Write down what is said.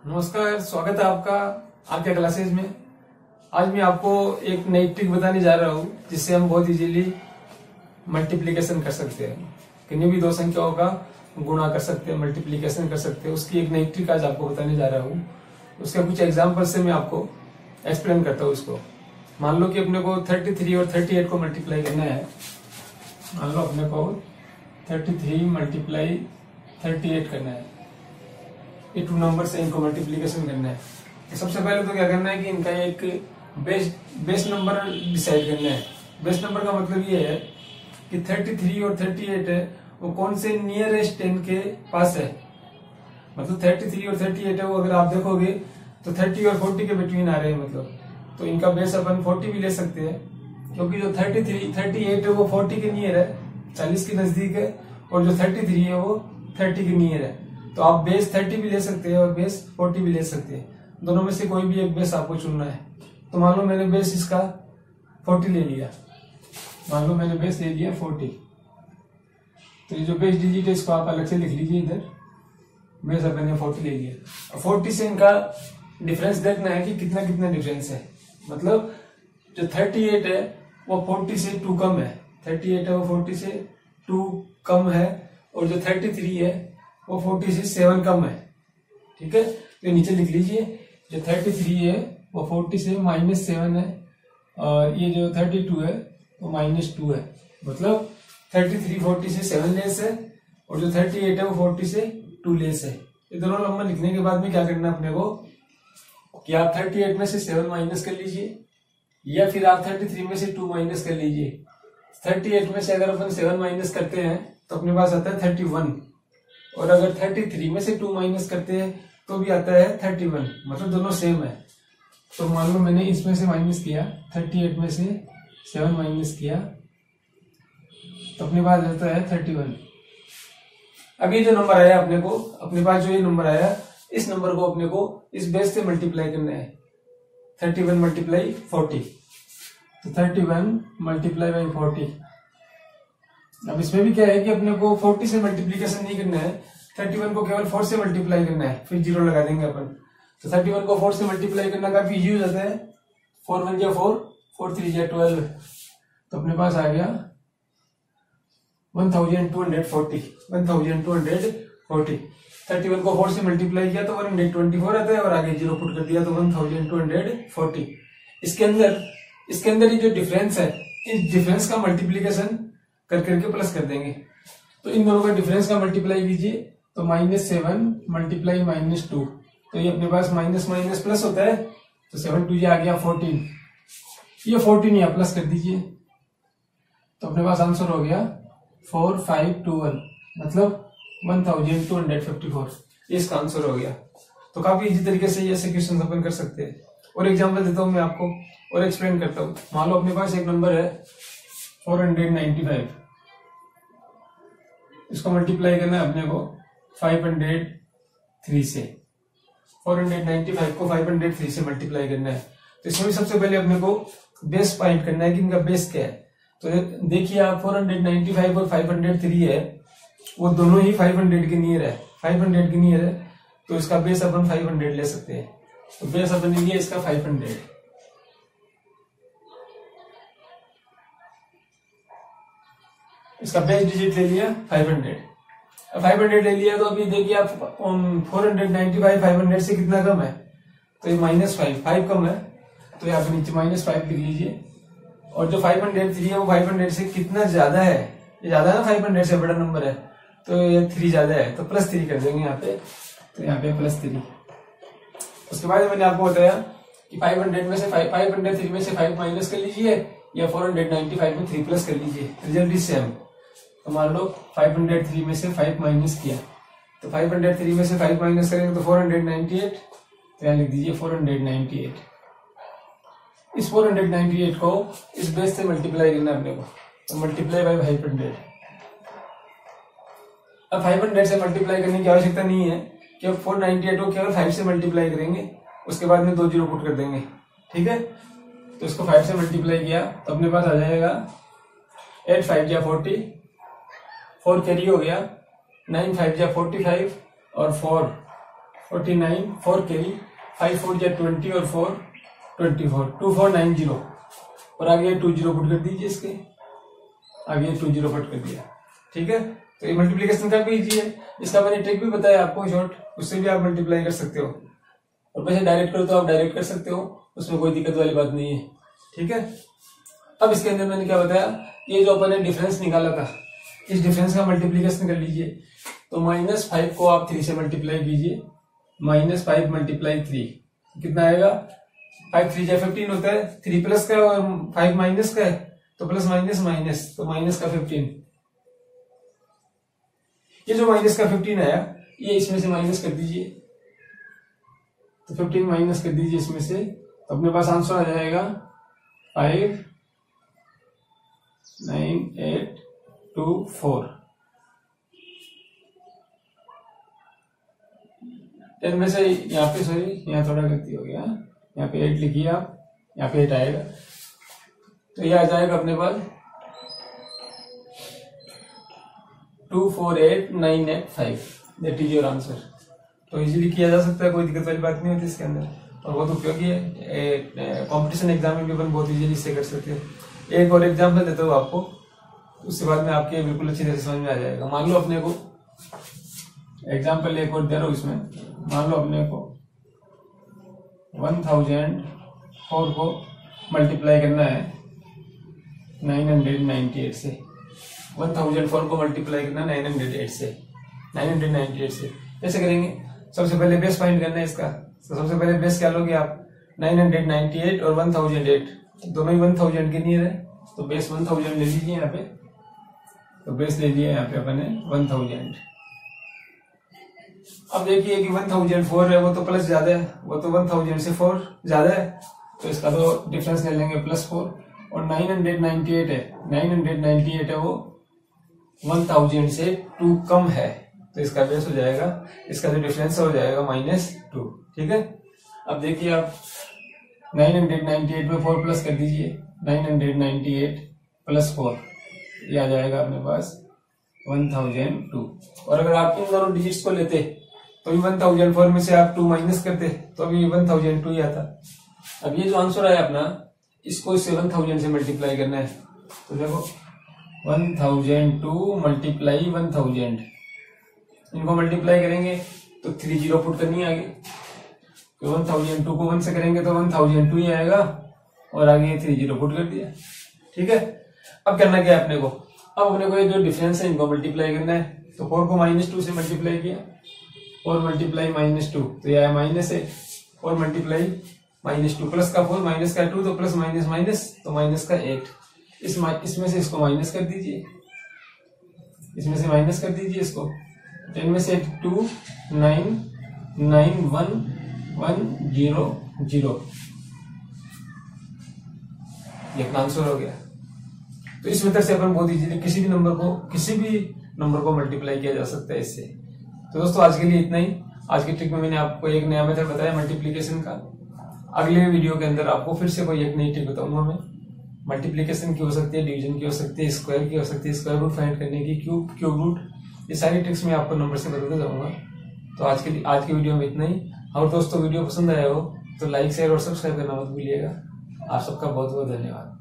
नमस्कार, स्वागत है आपका आपके क्लासेज में। आज मैं आपको एक नई ट्रिक बताने जा रहा हूँ जिससे हम बहुत इजीली मल्टीप्लिकेशन कर सकते हैं। किन्हीं भी दो संख्याओं का गुणा कर सकते हैं, मल्टीप्लिकेशन कर सकते हैं। उसकी एक नई ट्रिक आज आपको बताने जा रहा हूँ। उसका कुछ एग्जाम्पल से मैं आपको एक्सप्लेन करता हूँ इसको। मान लो कि अपने को 33 और 38 को मल्टीप्लाई करना है। मान लो अपने को 33 मल्टीप्लाई 38 करना है। ये टू नंबर से इनको मल्टीप्लिकेशन करना है। तो सबसे पहले तो क्या करना है कि इनका एक बेस नंबर डिसाइड करना है। बेस नंबर का मतलब ये है कि 33 और 38 है वो कौन से नियरेस्ट 10 के पास है। मतलब 33 और 38 है वो अगर आप देखोगे तो 30 और 40 के बिटवीन आ रहे हैं। मतलब तो इनका बेस अपन 40 भी ले सकते हैं, क्योंकि जो 38 है वो 40 के नियर है, 40 के नजदीक है, और जो 33 है वो 30 के नियर है। तो आप बेस 30 भी ले सकते हैं और बेस 40 भी ले सकते हैं। दोनों में से कोई भी एक बेस आपको चुनना है। तो मान लो मैंने बेस इसका 40 ले लिया। मान लो मैंने बेस ले लिया 40। तो ये जो बेस डिजिट है इसको आप अलग से लिख लीजिए इधर। बेस अपन ने 40 ले लिया। 40 से इनका डिफरेंस देखना है कि कितना कितना डिफरेंस है। मतलब जो 38 है वो 40 से 2 कम है। 38 है वो 40 से 2 कम है, और जो 33 है वो 40 से 7 कम है। ठीक है, तो नीचे लिख लीजिए। जो 33 है वो 40 से -7 है, और ये जो 32 है वो -2 है। मतलब 33 40 से 7 लेस है, और जो 38 है वो 40 से 2 लेस है। ये दोनों नंबर लिखने के बाद में क्या करना अपने को कि आप 38 में से 7 माइनस कर लीजिए, या फिर आप 33 में से 2 माइनस कर लीजिए। 38 में से अगर अपन 7 माइनस करते हैं तो अपने पास आता है 31, और अगर 33 में से 2 माइनस करते हैं तो भी आता है 31। मतलब दोनों सेम है। तो मान लो मैंने इसमें से माइनस किया, 38 में से 7 माइनस किया, तो अपने पास आता है 31। अब ये जो नंबर आया अपने पास जो ये नंबर आया, इस नंबर को अपने को इस बेस से मल्टीप्लाई करना है। 31 मल्टीप्लाई 40। तो 31 मल्टीप्लाई बाई 40। अब इसमें भी क्या है कि अपने को 40 से मल्टीप्लीकेशन नहीं करना है, 31 को केवल 4 से मल्टीप्लाई करना है, फिर 0 लगा देंगे अपन। तो 31 को 4 से मल्टीप्लाई करना काफी इजी हो जाता है। 4 1 जा 4, 4 3 जा 12। तो अपने पास आ गया 1240। 1240। 31 को 4 से मल्टीप्लाई किया तो 124 आता है, और आगे 0 पुट कर दिया तो 1240। इसके अंदर ये जो डिफरेंस है, इस डिफरेंस का मल्टीप्लीकेशन कर करके प्लस कर देंगे। तो इन दोनों का डिफरेंस का मल्टीप्लाई कीजिए तो -7 मल्टीप्लाई -2। तो ये अपने पास माइनस माइनस प्लस होता है, तो 7 2 आ गया 14। ये 14 यहाँ प्लस कर दीजिए, तो अपने पास आंसर हो गया 4521। मतलब 1254। ये इसका आंसर हो गया। तो काफी इजी तरीके से ये ऐसे क्वेश्चन अपन कर सकते हैं। और एग्जाम्पल देता हूँ मैं आपको और एक्सप्लेन करता हूँ। मान लो अपने पास एक नंबर है 495। इसको मल्टीप्लाई करना है अपने को 503 से। 495 को 503 से मल्टीप्लाई करना है। तो इसमें भी सबसे पहले अपने को बेस फाइंड करना है कि इनका बेस क्या है। तो देखिए आप 495 और 503 है, वो दोनों ही 500 के नियर है। 500 के नियर है, तो इसका बेस अपन 500 ले सकते हैं। तो बेस अपन ले लिया इसका 500। इसका बेस डिजिट ले लिया 500। 500 ले लिया तो अभी देखिए आप 495 500 से कितना कम है, तो ये -5 कम है, तो यहाँ पे नीचे -5 लिख लीजिए। और जो 503 है वो 500 से कितना ज्यादा है, ये ज्यादा है ना, 500 से बड़ा नंबर है, तो ये 3 ज्यादा है, तो +3 कर देंगे यहाँ पे। तो यहाँ पे +3। उसके बाद मैंने आपको बताया कि 500 में से 503 में से 5 माइनस कर लीजिए, या 495 में 3 प्लस कर लीजिए, रिजल्ट इज सेम। तो मान लो 503 में से 5 माइनस किया, तो 503 में से 5 माइनस करेंगे तो 498। तो यहाँ लिख दीजिए 498। इस 498 को इस बेस से मल्टीप्लाई करना है अपने को, तो मल्टीप्लाई बाई 500। अब 500 से मल्टीप्लाई करने की आवश्यकता नहीं है कि अब 498 को केवल 5 से मल्टीप्लाई करेंगे, उसके बाद में 2 0 पुट कर देंगे। ठीक है, तो इसको 5 से मल्टीप्लाई किया तो अपने पास आ जाएगा 8 5 जा 40, 4 कैरी हो गया, 9 5 जा 45, और 4 49 4 कैरी 5 4 या 20 और 4 24 2490 और आगे 20 पुट कर दीजिए, इसके आगे 20 पुट कर दिया। ठीक है, तो ये मल्टीप्लीकेशन का भी इजी है। इसका मैंने ट्रिक भी बताया आपको शॉर्ट, उससे भी आप मल्टीप्लाई कर सकते हो। और वैसे डायरेक्ट करो तो आप डायरेक्ट कर सकते हो, उसमें कोई दिक्कत वाली बात नहीं है। ठीक है, अब इसके अंदर मैंने क्या बताया, ये जो अपन ने डिफरेंस निकाला था, इस डिफरेंस का मल्टीप्लीकेशन कर लीजिए। तो -5 को आप 3 से मल्टीप्लाई कीजिए, -5 × 3 कितना आएगा, 5 3 15 होता है, 3 प्लस का और 5 माइनस का है, तो प्लस माइनस माइनस, तो माइनस का 15। ये जो माइनस का 15 आया, ये इसमें से माइनस कर दीजिए, तो 15 माइनस कर दीजिए इसमें से, तो अपने पास आंसर आ जाएगा 5 9 8 2 4। 10 में से यहाँ पे, सॉरी यहाँ थोड़ा गलती हो गया, यहाँ पे 8 लिखिए आप, यहाँ पे 8 आएगा, तो ये आ जाएगा अपने पास 248985, दैट इज योर आंसर। तो इजीली किया जा सकता है, कोई दिक्कत वाली बात नहीं होती इसके अंदर, और बहुत उपयोगी है। कंपटीशन एग्जाम में भी अपन बहुत इजीली इससे कर सकते हैं। एक और एग्जाम्पल देता हूँ आपको, उसके बाद में आपके बिल्कुल अच्छी तरह से समझ में आ जाएगा। मान लो अपने को एग्जाम्पल एक और दे रहा हूँ इसमें, मान लो अपने को 1004 को मल्टीप्लाई करना है 998 से। 1004 को मल्टीप्लाई करना 998 से कैसे करेंगे? सबसे पहले बेस फाइंड करना है इसका। तो सबसे पहले बेस क्या लोगे आप, 998 और 1008 दोनों ही 1000 के नियर है, तो बेस 1000 ले लीजिए यहाँ पे। तो बेस ले लिया यहाँ पे अपने 1000। अब देखिए कि 1004 है, वो तो प्लस ज्यादा है, वो तो 1000 से 4 ज्यादा है, तो इसका तो डिफरेंस ले लेंगे +4। और 998 है, 998 है वो 1000 से 2 कम है, तो इसका बेस हो जाएगा, इसका जो डिफरेंस हो जाएगा -2। ठीक है, अब देखिए आप 998 में 4 प्लस कर दीजिए, 998 + 4, ये आ जाएगा अपने पास 1002। और अगर आप इन दोनों डिजिट्स को लेते तो 1004 में से आप 2 माइनस करते तो अभी 1002 ही आता। अब ये जो आंसर आया अपना, इसको इससे 1000 से मल्टीप्लाई करना है। तो देखो 1002 मल्टीप्लाई 1000, इनको मल्टीप्लाई करेंगे तो 30 पुट करनी है आगे। तो 1002 को 1 से करेंगे तो 1002 ही आएगा, और आगे 30 पुट कर दिया। ठीक है, अब करना क्या है अपने को, अब अपने को ये जो डिफरेंस है इनको मल्टीप्लाई करना है। तो 4 को -2 से मल्टीप्लाई किया, 4 मल्टीप्लाई -2 तो यह है माइनस है, 4 मल्टीप्लाई -2 प्लस का 4 माइनस का 2, तो प्लस माइनस माइनस, तो माइनस का 8। इसमें से इसको माइनस कर दीजिए, इसमें से माइनस कर दीजिए इसको। 10 में से 2 9 9 1 1 0 0, ये अपना आंसर हो गया। तो इस मेथड से अपन बहुत इजीली किसी भी नंबर को मल्टीप्लाई किया जा सकता है इससे। तो दोस्तों आज के लिए इतना ही। आज की ट्रिक में मैंने आपको एक नया मेथड बताया मल्टीप्लिकेशन का। अगले वीडियो के अंदर आपको फिर से कोई एक नई ट्रिक बताऊंगा मैं। मल्टीप्लिकेशन की हो सकती है, डिवीजन की हो सकती है, स्क्वायर की हो सकती है, स्क्वायर रूट फाइंड करने की, क्यूब रूट, ये सारी ट्रिक्स मैं आपको नंबर से बताता जाऊंगा। तो आज की वीडियो में इतना ही। और दोस्तों वीडियो पसंद आया हो तो लाइक शेयर और सब्सक्राइब करना मत भूलिएगा। आप सबका बहुत बहुत धन्यवाद।